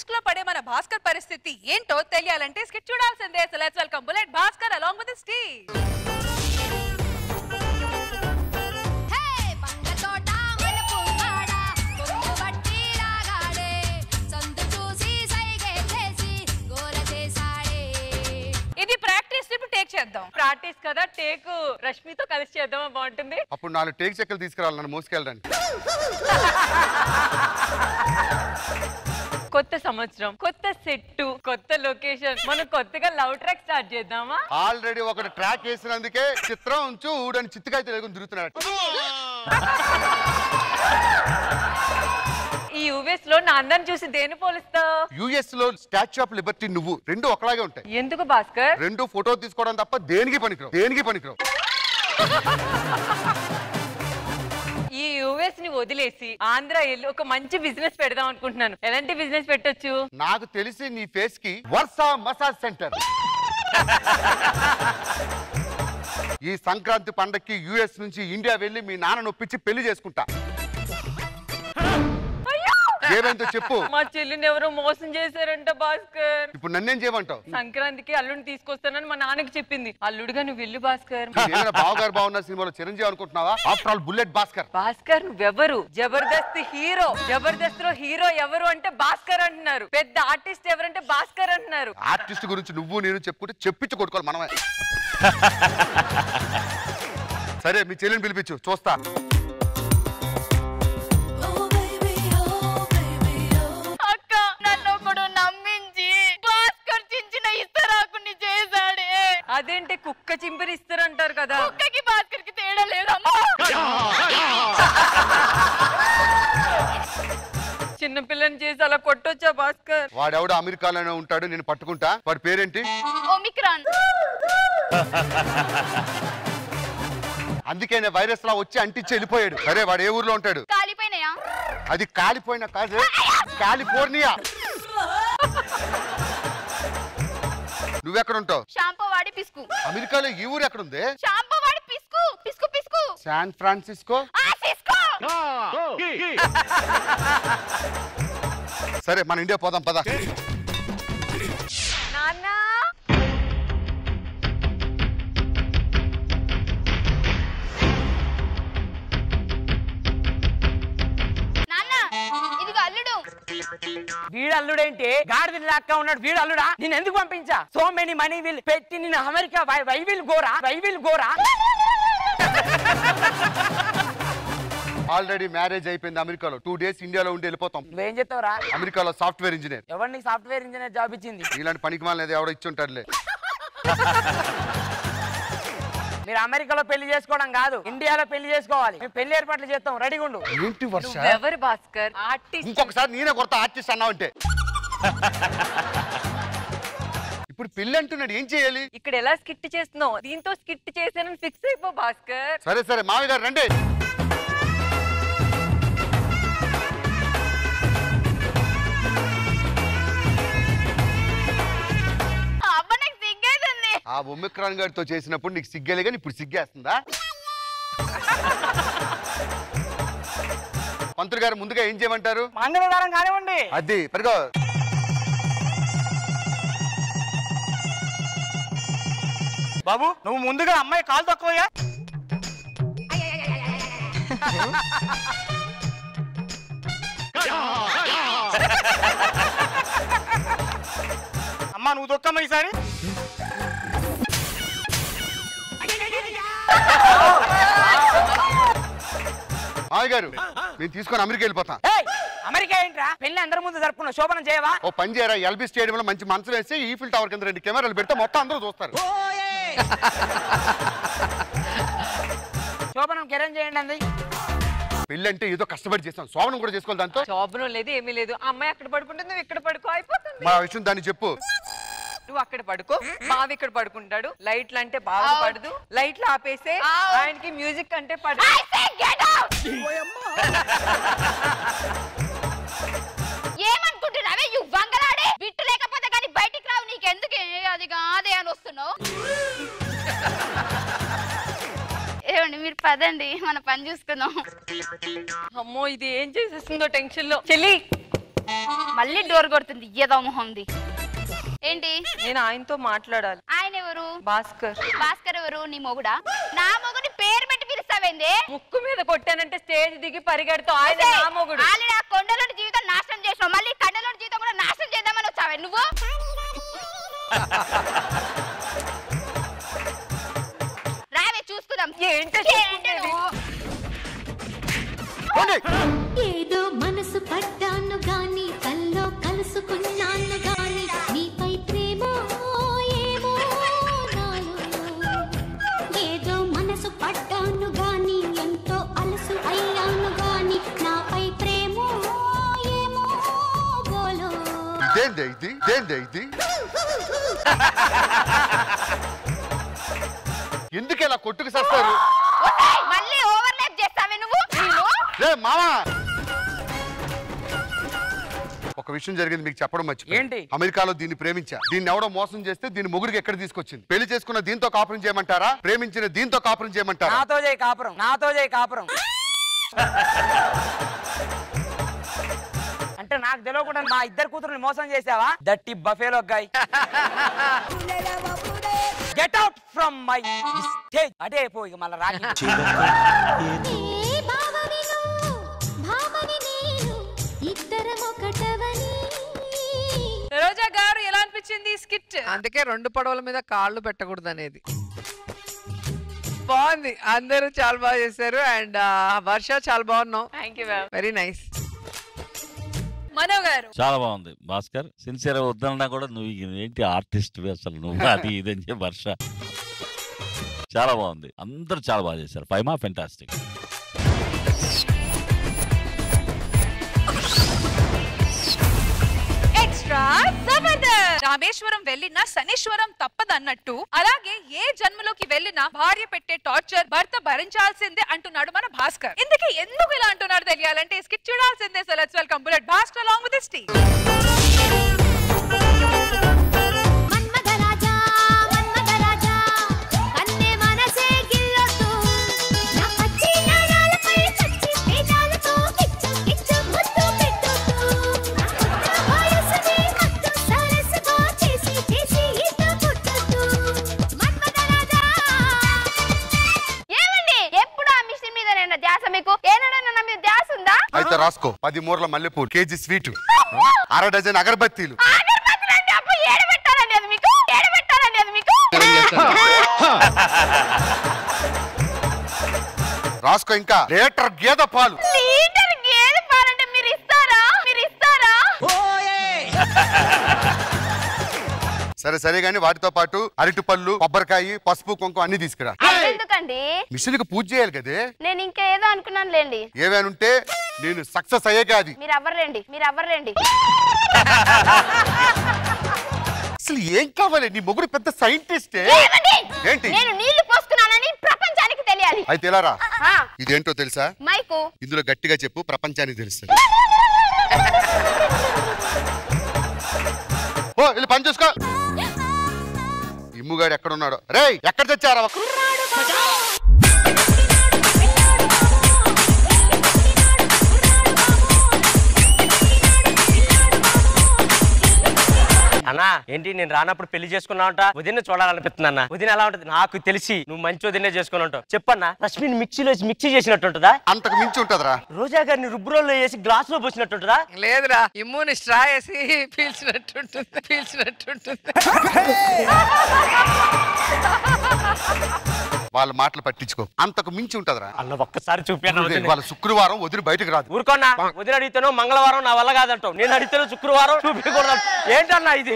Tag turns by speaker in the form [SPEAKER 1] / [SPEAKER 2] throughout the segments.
[SPEAKER 1] లో పడే మన భాస్కర్ పరిస్థితి ఏంటో తెలియాలంటే స్కిట్ చూడాల్సిందే. So let's welcome Bullet Bhaskar along with his team. ఇది ప్రాక్టీస్ ఇప్పుడు టేక్ చేద్దాం.
[SPEAKER 2] ప్రాక్టీస్ కదా, టేక్ రష్మితో కలిసి చేద్దామా బాగుంటుంది.
[SPEAKER 3] అప్పుడు 4 టేక్ చెక్కలు తీసుకురావాలి నన్ను మోసుకెళ్ళడానికి.
[SPEAKER 2] కొత్త సంవత్సరం, కొత్త సెట్, కొత్త లొకేషన్, మనం కొత్తగా లవ్ ట్రాక్ స్టార్ట్ చేద్దామా?
[SPEAKER 3] ఆల్రెడీ ఒకటి ట్రాక్ వేసినందుకే చిత్రం ఉంచు ఊడని చిత్తకాయ తెలుగుని తిరుగుతున్నాడు.
[SPEAKER 2] ఈ యుఎస్ లో నా అందరిని చూసి దేని పోలిస్తావు?
[SPEAKER 3] యుఎస్ లో స్టాచ్యూ ఆఫ్ లిబర్టీ నువ్వు రెండు ఒకలాగే ఉంటాయి.
[SPEAKER 2] ఎందుకు భాస్కర్?
[SPEAKER 3] రెండు ఫోటో తీసుకోవడం తప్ప దేనికి పనికిరావు.
[SPEAKER 2] ఈ యుఎస్ ని వదిలేసి ఆంధ్ర వెళ్ళి ఒక మంచి బిజినెస్ పెడదాం అనుకుంటున్నాను. ఎలాంటి బిజినెస్ పెట్టొచ్చు?
[SPEAKER 3] నాకు తెలిసి నీ ఫేస్ కి వర్సా మసాజ్ సెంటర్. ఈ సంక్రాంతి పండక్కి యుఎస్ నుంచి ఇండియా వెళ్ళి మీ నాన్న నొప్పించి పెళ్లి చేసుకుంటా. ఏమైందో చెప్పు.
[SPEAKER 2] మా చెల్లిని ఎవరో మోసం చేశారంట భాస్కర్.
[SPEAKER 3] ఇప్పుడు నన్నేం చేయమంటావు?
[SPEAKER 2] సంక్రాంతికి అల్లుడిని తీసుకొస్తానని మా నాన్నకి చెప్పింది. అల్లుడిగా నువ్వు వెళ్ళు భాస్కర్.
[SPEAKER 3] బావగారు బాగున్న సినిమాలో చిరంజీవి అనుకుంటున్నావా? After all Bullet Bhaskar.
[SPEAKER 2] భాస్కర్ నువ్వెవరు? జబర్దస్త్ హీరో. జబర్దస్త్ లో హీరో ఎవరు అంటే భాస్కర్ అంటున్నారు. పెద్ద ఆర్టిస్ట్ ఎవరంటే భాస్కర్ అంటున్నారు.
[SPEAKER 3] ఆర్టిస్ట్ గురించి నువ్వు నేను చెప్పుకుంటే చెప్పించి కొట్టుకోవాలి మనమే. సరే మీ చెల్లిని పిలిపించు, చూస్తా. అదేంటి
[SPEAKER 2] కుక్క చింపిరిస్తారంటారు కదా.
[SPEAKER 1] కుక్కకి భాస్కర్ కి తేడా లేదమ్మా.
[SPEAKER 2] చిన్న పిల్లని చేసి అలా కొట్టొచ్చా భాస్కర్?
[SPEAKER 3] వాడెవడో అమెరికాలోనే ఉంటాడు, నేను పట్టుకుంటా. వాడి పేరేంటి?
[SPEAKER 1] ఒమిక్రాన్.
[SPEAKER 3] అందుకే వైరస్ లా వచ్చి అంటించి వెళ్ళిపోయాడు. సరే వాడు ఏ ఊర్లో ఉంటాడు?
[SPEAKER 1] కాలిపోయినాయా?
[SPEAKER 3] అది కాలిపోయిన కాదు, కాలిఫోర్నియా. నువ్వెక్కడ ఉంటావు?
[SPEAKER 1] షాంపూ వాడి పిస్కు.
[SPEAKER 3] అమెరికాలో ఈ ఊరు ఎక్కడ ఉంది?
[SPEAKER 1] షాంపూ వాడి పిస్కు. పిస్కు పిస్కు.
[SPEAKER 3] San Francisco. సరే మన ఇండియా పోదాం పద.
[SPEAKER 2] నాన్న
[SPEAKER 4] వీడు అల్లుడేంటి? గాడిద లాక్క ఉన్నాడు. వీడు అల్లుడా? నేను ఎందుకు పంపించా? సో మెనీ మనీ విల్ పెట్టి నేను అమెరికా వై విల్ గోరా.
[SPEAKER 3] ఆల్రెడీ మ్యారేజ్ అయిపోయింది అమెరికాలో. 2 days ఇండియాలో ఉండి వెళ్ళిపోతాం.
[SPEAKER 4] నువ్వేం చెప్తావురా?
[SPEAKER 3] అమెరికాలో సాఫ్ట్వేర్ ఇంజనీర్.
[SPEAKER 4] ఎవరిని సాఫ్ట్వేర్ ఇంజనీర్ జాబ్ ఇచ్చింది?
[SPEAKER 3] ఇలాంటి పనికి మాలేదు ఎవడో ఇచ్చి ఉంటాడులే.
[SPEAKER 4] మీరు అమెరికాలో పెళ్లి చేసుకోవడం కాదు, ఇండియాలో పెళ్లి చేసుకోవాలి. మేము పెళ్లి ఏర్పాట్లు చేస్తాం, రెడీగా ఉండు.
[SPEAKER 3] ఏంటి వర్ష?
[SPEAKER 2] ఎవరు భాస్కర్? ఆర్టిస్ట్.
[SPEAKER 3] ఇంకొకసారి నేనే కొడతా ఆర్టిస్ట్ అన్నావు అంటే. ఇప్పుడు పెళ్లి అంటున్నాడు, ఏం చేయాలి?
[SPEAKER 2] ఇక్కడ ఎలా స్కిట్ చేస్తున్నావు? దీంతో స్కిట్ చేసానని ఫిక్స్ అయిపో భాస్కర్.
[SPEAKER 3] సరే మావి గారు రండి. ఆ ఒమిక్రాన్ గారితో చేసినప్పుడు నీకు సిగ్గేలే కానీ ఇప్పుడు సిగ్గేస్తుందా? మంత్రి గారు ముందుగా ఏం చేయమంటారు?
[SPEAKER 4] మంగళవారం కానివ్వండి.
[SPEAKER 3] అది పరిగో.
[SPEAKER 4] బాబు నువ్వు ముందుగా అమ్మాయి కాలు తక్కువగా. అమ్మా నువ్వు దొక్కమ్మ ఈసారి.
[SPEAKER 3] మావి గారు నేను తీసుకొని అమెరికా వెళ్ళిపోతా.
[SPEAKER 4] అమెరికా ఏంట్రా? పెళ్లి అందరి ముందు జరుపుకున్న శోభనం చేయవా?
[SPEAKER 3] ఓ పని చేయరా, ఎల్బీ స్టేడియం లో మంచి మనసు వేసి ఈఫిల్ టవర్ కింద 2 కెమెరాలు పెడితే మొత్తం అందరూ చూస్తారు.
[SPEAKER 4] శోభనం కిరణ్ చేయండి అంది.
[SPEAKER 3] పెళ్లి అంటే ఏదో కష్టపడి చేస్తాం, శోభనం కూడా చేసుకోవాలి. దాంతో
[SPEAKER 2] శోభనం లేదు, ఏమీ లేదు. అమ్మాయి అక్కడ పడుకుంటుంది, నువ్వు ఇక్కడ పడుకో, అయిపోతుంది.
[SPEAKER 3] మా విషయం దాన్ని చెప్పు.
[SPEAKER 2] నువ్వు అక్కడ పడుకో, బావి ఇక్కడ పడుకుంటాడు. లైట్లు అంటే బాగా పడదు, లైట్లు ఆపేసే. ఆయనకి మ్యూజిక్ అంటే పడదు.
[SPEAKER 1] ఏమనుకుంటున్నావే యు వంగలాడే? బిట్టు లేకపోతే కానీ బయటికి రావు. నీకెందుకే అది కాదే అని వస్తున్నావు? ఏమండి మీరు పదండి, మన పని చూసుకుందాం.
[SPEAKER 2] అమ్మో ఇది ఏం చేసేస్తుందో టెన్షన్ లో. చెల్లి
[SPEAKER 1] మళ్ళీ డోర్ కొడుతుంది ఏదో మొహంది. ఏంటి?
[SPEAKER 2] నేను ఆయనతో మాట్లాడాలి.
[SPEAKER 1] ఆయన ఎవరు?
[SPEAKER 2] భాస్కర్.
[SPEAKER 1] భాస్కర్ ఎవరు? నీ మొగుడా? నా మొగుని పేరు పెట్టి పిలుస్తావేంది?
[SPEAKER 2] ముక్కు మీద కొట్టానంటే స్టేజ్ దిగి పరిగెడుతూ ఆయన నా మొగుడు.
[SPEAKER 1] ఆల్రెడీ ఆ కొండలోని జీవితం నాశనం చేసావు, మళ్ళీ కండలోని జీవితం కూడా నాశనం చేద్దామని వచ్చావే నువ్వు. రావే చూసుకుందాం.
[SPEAKER 5] ఏదో మనసు పడ్డాను గాని కల్లో కలుసుకున్నాను గాని నీపై ప్రేమ ఏమో నాలో. ఏదో మనసు పడ్డాను గాని ఎంతో అలసు అయ్యాను గాని నాపై ప్రేమ ఏమో బోలో.
[SPEAKER 3] ఇది ఎందుకు ఇలా కొట్టుకు చేస్తారు?
[SPEAKER 1] మళ్ళీ ఓవర్లాప్ చేస్తావే నువ్వు.
[SPEAKER 3] మామా ఒక విషయం జరిగింది మీకు చెప్పడం మర్చిపోయాను.
[SPEAKER 4] ఏంటి?
[SPEAKER 3] అమెరికాలో దీన్ని ప్రేమించా. దీన్ని ఎవడో మోసం చేస్తే దీన్ని మొగుడికి ఎక్కడ తీసుకొచ్చింది. పెళ్లి చేసుకున్న దీంతో కాపురం చేయమంటారా, ప్రేమించిన దీంతో కాపురం చేయమంటారా?
[SPEAKER 4] నాతో చేయి కాపురం, నాతో చేయి కాపురం. అంటే నాకు తెలియకుండా మా ఇద్దరు కూతురుని మోసం చేసావా? దట్టి buffalo guy. Get out from my stage. అటే పో ఇక మళ్ళీ రాకి.
[SPEAKER 2] రోజా గారు ఎలా అనిపించింది స్కిట్?
[SPEAKER 6] అందుకే 2 పడవల మీద కాళ్ళు పెట్టకూడదు అనేది. బాగుంది, అందరూ చాలా బాగా చేశారు. అండ్ వర్ష చాలా బాగున్నావు.
[SPEAKER 2] Thank you ma'am.
[SPEAKER 6] Very nice.
[SPEAKER 2] Manoj గారు
[SPEAKER 7] చాలా బాగుంది. భాస్కర్ సిన్సియర్ వద్దన్నా కూడా నువ్వు ఏంటి ఆర్టిస్ట్ అసలు నువ్వు అది ఇదని చెప్పి వర్ష చాలా బాగుంది. అందరూ చాలా బాగా చేశారు. ఫైమా ఫెంటాస్టిక్.
[SPEAKER 8] రామేశ్వరం వెళ్ళినా శనీశ్వరం తప్పదన్నట్టు అలాగే ఏ జన్మలోకి వెళ్ళినా భార్య పెట్టే టార్చర్ భర్త భరించాల్సిందే అంటున్నాడు మన భాస్కర్. ఇందుకే ఎందుకు ఇలా అంటున్నాడు తెలియాలంటే స్కిట్ చూడాల్సిందే. So let's welcome Bullet Bhaskar along with his team.
[SPEAKER 3] అయితే రాసుకో. 10 మూరల మల్లెపూలు, కేజీ స్వీట్, 1/2 డజన్ అగరబత్తీలు. రాసుకో. ఇంకా లీటర్ గేదె పాలు.
[SPEAKER 1] అంటే మీరు ఇస్తారా?
[SPEAKER 3] సరే సరే గానీ వాటితో పాటు అరటి పళ్ళు, కొబ్బరికాయ, పసుపు, కుంకుమ అన్ని తీసుకురా.
[SPEAKER 1] ఎందుకండి?
[SPEAKER 3] మిషన్ కి పూజ చేయాలి కదే.
[SPEAKER 1] నేను ఇంకా ఏదో అనుకున్నాను లేండి.
[SPEAKER 3] ఏమేనుంటే నేను సక్సెస్ అయ్యేగా అది.
[SPEAKER 1] మీరు అవ్వరండి.
[SPEAKER 3] అసలు ఏం కావాలి? నీ మొగుడు పెద్ద సైంటిస్టే. ఏంటి?
[SPEAKER 1] నేను నీళ్లు పోస్తున్నానని ప్రపంచానికి తెలియాలి.
[SPEAKER 3] అయితే ఎలా రా? ఇదేంటో తెలుసా?
[SPEAKER 1] మైకు.
[SPEAKER 3] ఇందులో గట్టిగా చెప్పు, ప్రపంచానికి తెలుస్తుంది. ఓ వెళ్ళి పని చూసుకో. ఇమ్ముగాడు ఎక్కడున్నాడో. రేయ్ ఎక్కడ తెచ్చారా?
[SPEAKER 4] అన్నా ఏంటి నేను రానప్పుడు పెళ్లి చేసుకున్నావుంట? వదిన చూడాలనిపిస్తుంది అన్న. వదిన ఎలా ఉంటుంది? నాకు తెలిసి నువ్వు మంచి వదినే చేసుకుని ఉంటావు. చెప్పన్నా. రష్మిని మిక్సీ చేసినట్టుంటదా?
[SPEAKER 3] అంతకు మించి ఉంటదరా.
[SPEAKER 4] రోజా గారిని రుబ్బురోల్లో వేసి గ్లాస్ లో పోసినట్టుంటదా?
[SPEAKER 6] లేదురా, ఇమ్ముని స్ట్రా వేసి పీల్చినట్టుంటుంది.
[SPEAKER 3] వాళ్ళ మాటలు పట్టించుకో. అంతకు మించి ఉంటదరా.
[SPEAKER 4] అన్న ఒక్కసారి చూపాను.
[SPEAKER 3] వాళ్ళ శుక్రవారం వదిలి బయటకు రాదు.
[SPEAKER 4] ఊరుకోన్నా. వదిన అడిగితేనో మంగళవారం నా వల్ల కాదంటావు. నేను అడిగితేనో శుక్రవారం చూపించకూడదు. ఏంటన్నా ఇది?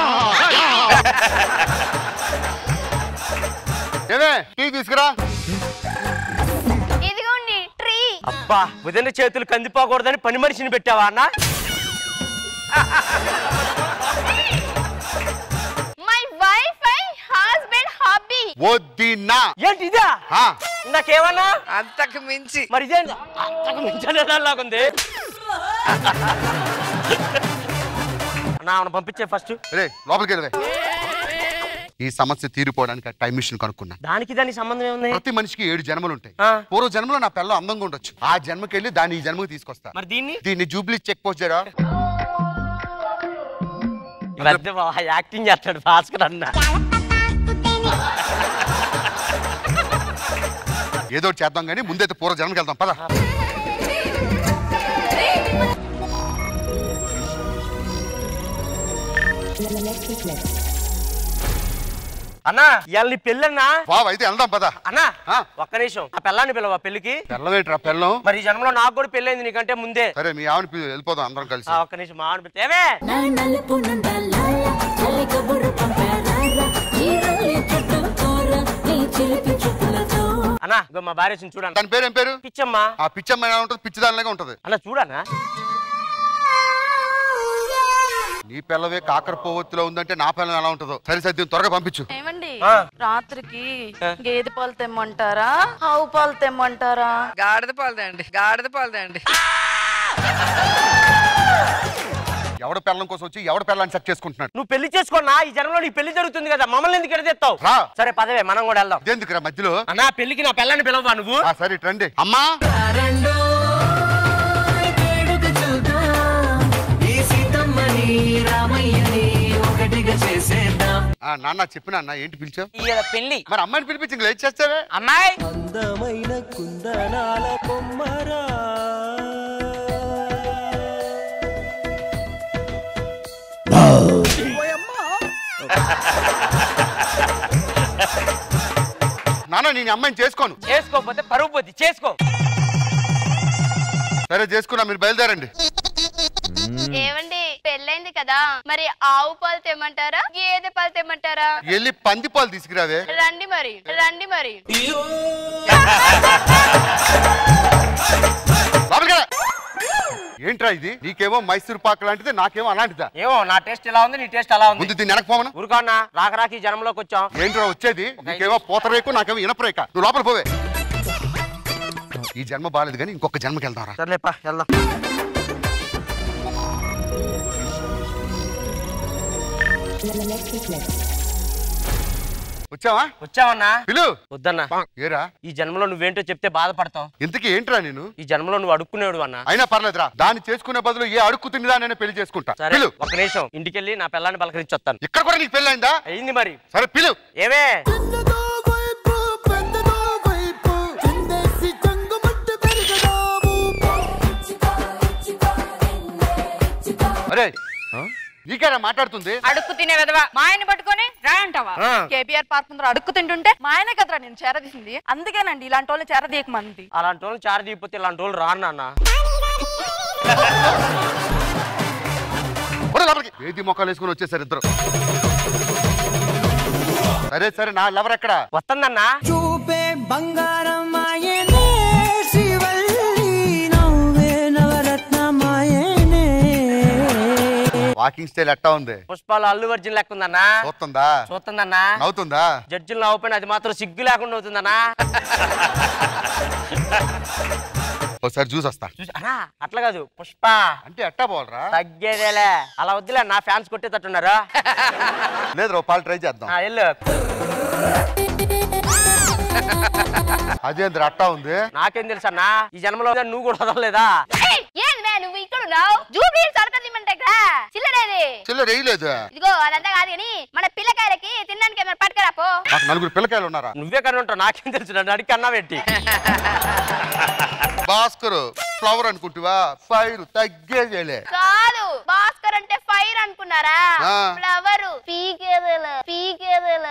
[SPEAKER 3] ఏమే టీ తీసుకురా.
[SPEAKER 1] ఇదిగోండి ట్రీ.
[SPEAKER 4] అబ్బా వదిన చేతులు కందిపోకూడదని పని మనిషిని పెట్టావా అన్న?
[SPEAKER 1] My wife and husband hobby.
[SPEAKER 3] వదినా.
[SPEAKER 4] ఏంటి ఇదా? నాకేమన్నా
[SPEAKER 6] అంతకు మించి.
[SPEAKER 4] మరి ఇదే అంతకు మించి అనేలాగుంది. అన్నా ఆమెను పంపించే ఫస్ట్.
[SPEAKER 3] రే లోపలికి వెళ్ళవే. ఈ సమస్య తీరిపోవడానికి ఆ టైం మిషన్ కనుక్కున్నా.
[SPEAKER 4] దానికి సంబంధం ఏముంది?
[SPEAKER 3] ప్రతి మనిషికి 7 జన్మలు ఉంటాయి. పూర్వ జన్మలో నా పిల్ల అందంగా ఉండొచ్చు. ఆ జన్మకి వెళ్ళి దాన్ని ఈ జన్మకి తీసుకొస్తా.
[SPEAKER 4] మరి దీన్ని
[SPEAKER 3] జూబ్లీ చెక్ పోస్ట్ చేయరా.
[SPEAKER 4] మధ్య యాక్టింగ్ చేస్తాడు భాస్కర్ అన్న.
[SPEAKER 3] ఏదో చేద్దాం కానీ ముందైతే పూర్వ జన్మకి వెళ్దాం పద.
[SPEAKER 4] అన్నా ఇవాళ నీ పెళ్ళన్నా?
[SPEAKER 3] బావ అయితే వెళ్దాం పద.
[SPEAKER 4] అన్నా ఒక్క నిమిషం, ఆ పెళ్ళాన్ని పిలవా పెళ్లికి.
[SPEAKER 3] పెళ్ళవేంట్రా పెళ్ళం?
[SPEAKER 4] మరి ఈ జన్మలో నాకు కూడా పెళ్ళైంది నీకంటే ముందే.
[SPEAKER 3] సరే మీ ఆవిడ వెళ్ళిపోదాం అందరం కలిసి.
[SPEAKER 4] ఒక్క నిమిషం మా ఆవిడ ఏమే అన్నా మా భార్య చూడండి.
[SPEAKER 3] తన పేరు ఏం పేరు?
[SPEAKER 4] పిచ్చమ్మ.
[SPEAKER 3] ఆ పిచ్చమ్మ ఎలా ఉంటుంది? పిచ్చిదానిలాగా ఉంటది.
[SPEAKER 4] అలా చూడనా?
[SPEAKER 3] నీ పిల్లవే కాకర పోవత్తులో ఉందంటే నా పిల్లం ఎలా ఉంటుందో. సరే సరే త్వరగా పంపించు.
[SPEAKER 1] ఏమండి రాత్రికి గేదె పాలు తెమ్మంటారా ఆవు పాలు తెమ్మంటారా?
[SPEAKER 6] గాడిద పాలదండి, గాడిద పాలదండి.
[SPEAKER 3] ఎవడ పిల్లం కోసం వచ్చి ఎవడ పిల్లని సెట్ చేసుకుంటున్నాడు?
[SPEAKER 4] నువ్వు పెళ్లి చేసుకున్నా ఈ జన్మలో నీ పెళ్లి జరుగుతుంది కదా, మమ్మల్ని ఎందుకు ఎడతెత్తావు? సరే పదవే మనం కూడా వెళ్దాం.
[SPEAKER 3] ఎందుకురా మధ్యలో?
[SPEAKER 4] అన్నా పెళ్లికి నా పిల్లని పిలవా నువ్వు?
[SPEAKER 3] సరే రండి. అమ్మా నాన్న చెప్పిన అన్న ఏంటి పిలిచావు?
[SPEAKER 4] పెళ్లి.
[SPEAKER 3] మరి అమ్మాయిని పిలిపించి లేట్ చేస్తావే?
[SPEAKER 4] అమ్మాయి
[SPEAKER 9] అందమైన కుందనాల కొమ్మరా
[SPEAKER 3] నాన్న నేను అమ్మాయిని చేసుకోను.
[SPEAKER 4] చేసుకోకపోతే పరువు పోద్ది, చేసుకో.
[SPEAKER 3] సరే చేసుకున్నా, మీరు బయలుదేరండి.
[SPEAKER 1] ఏమండి పెళ్ళైంది కదా, మరి ఆవు పాలు తెమ్మంటారా గేదె పాలు తెమ్మంటారా?
[SPEAKER 3] వెళ్ళి పంది పాలు తీసుకురావే.
[SPEAKER 1] రండి మరి, రండి మరి.
[SPEAKER 3] ఏంట్రా ఇది? నీకేమో మైసూర్ పాక్ లాంటిది, నాకేమో అలాంటిదా?
[SPEAKER 4] ఏమో నా టేస్ట్ ఎలా ఉంది, నీ టేస్ట్ ఎలా ఉంది?
[SPEAKER 3] ముందు దీన్ని వెనకపోమను.
[SPEAKER 4] ఊరుకోన్నా రాక రాక ఈ జన్మలోకి వచ్చాం.
[SPEAKER 3] ఏంట్రా వచ్చేది? నీకేమో పూతరేకు, నాకేమో ఇనపరేక. నువ్వు లోపల పోవే. ఈ జన్మ బాలేదు కానీ ఇంకొక జన్మకి వెళ్దాం రా.
[SPEAKER 4] సర్లేపా వెళ్దాం.
[SPEAKER 3] వచ్చావా?
[SPEAKER 4] వచ్చావన్నా?
[SPEAKER 3] పిలు.
[SPEAKER 4] వద్దన్నా.
[SPEAKER 3] ఏరా
[SPEAKER 4] ఈ జన్మలో నువ్వేంటో చెప్తే బాధపడతావు.
[SPEAKER 3] ఇంతకీ ఏంట్రా నేను?
[SPEAKER 4] ఈ జన్మలో నువ్వు అడుక్కునేవాడు అన్నా.
[SPEAKER 3] అయినా పర్లేదురా, దాన్ని చేసుకునే బదులు ఏ అడుక్కు తిండిదానైనా పెళ్లి చేసుకుంటా.
[SPEAKER 4] సరే ఒక నిమిషం ఇంటికెళ్ళి నా పిల్లాన్ని పలకరించి వస్తాను.
[SPEAKER 3] ఇక్కడ కూడా నీకు పెళ్లి అయిందా?
[SPEAKER 4] అయింది మరి.
[SPEAKER 3] సరే పిలు.
[SPEAKER 4] ఏమే
[SPEAKER 3] అరే నీకేనా మాట్లాడుతుంది?
[SPEAKER 8] అడుక్కు తినే విధవా మా ఆయన పట్టుకొని రా అంటావా? కేపీఆర్ పార్క్ ముందర అడుక్కు తింటుంటే మా ఆయన కదరా నేను చేరదీసింది. అందుకేనండి ఇలాంటి వాళ్ళని చేరదీయకమంది.
[SPEAKER 4] అలాంటి వాళ్ళు చార తీయకపోతే ఇలాంటి వాళ్ళు రాను నాన్న.
[SPEAKER 3] ఏది మొక్కలు వేసుకుని వచ్చేసారు ఇద్దరు. సరే సరే నా లవర్ ఎక్కడ?
[SPEAKER 4] వస్తుందన్నా.
[SPEAKER 9] చూపే బంగారం మాయనే శివల్లి నవ్వే నవరత్నమాయనే.
[SPEAKER 3] వాకింగ్ స్టైల్ ఎట్టా ఉంది?
[SPEAKER 4] పుష్పాలు అల్లు అర్జున్ లెక్క ఉందన్నా.
[SPEAKER 3] చూస్తుందా?
[SPEAKER 4] చూస్తుందన్నా.
[SPEAKER 3] నవ్వుతుందా?
[SPEAKER 4] జడ్జిలు నవ్వుపోయిన అది మాత్రం సిగ్గు లేకుండా అవుతుందన్నా.
[SPEAKER 3] ఒకసారి చూసి వస్తా.
[SPEAKER 4] అట్లా కాదు పుష్ప
[SPEAKER 3] అంటే ఎట్టా పోవాలరా?
[SPEAKER 4] తగ్గేదేలే. అలా వద్దులే, నా ఫ్యాన్స్ కొట్టేటట్టున్నారా?
[SPEAKER 3] లేదు పాలు ట్రై చేద్దాం.
[SPEAKER 4] వెళ్ళు.
[SPEAKER 3] అదేంద్ర అట్టా ఉంది?
[SPEAKER 4] నాకేం తెలుసు అన్నా, ఈ జన్మలో నువ్వు కూడా వదలలేదా?
[SPEAKER 1] నువ్వు ఇక్కడ ఉన్నావు జూబ్లీ సరకదిమ్మంటే చిల్లరేది?
[SPEAKER 3] చిల్లర వేయలేదు.
[SPEAKER 1] ఇదిగో అదంతా కాదు కానీ మన పిల్లకాయలకి తినడానికి ఏమైనా పట్టుకురాపో.
[SPEAKER 3] నాకు నలుగురు పిల్లకాయలు ఉన్నారా?
[SPEAKER 4] నువ్వే కన్నా ఉంటావు, నాకేం తెలుసు. నన్ను అడిగి అన్నా పెట్టి.
[SPEAKER 3] భాస్కర్ ఫ్లవర్ అనుకుంటువా? ఫైర్ తగ్గేదేలే.
[SPEAKER 1] కాదు భాస్కర్ అంటే ఫైర్ అనుకున్నారా? ఫ్లవర్ పీకేదేల పీకేదేల.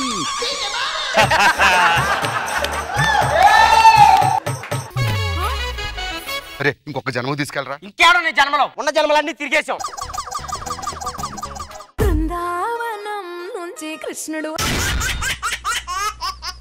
[SPEAKER 3] అరే ఇంకొక జన్మ తీసుకెళ్ళరా.
[SPEAKER 4] ఇంకేడో నీ జన్మలో ఉన్న జన్మలన్నీ తిరిగేసాం.
[SPEAKER 5] బృందావనం నుంచి కృష్ణుడు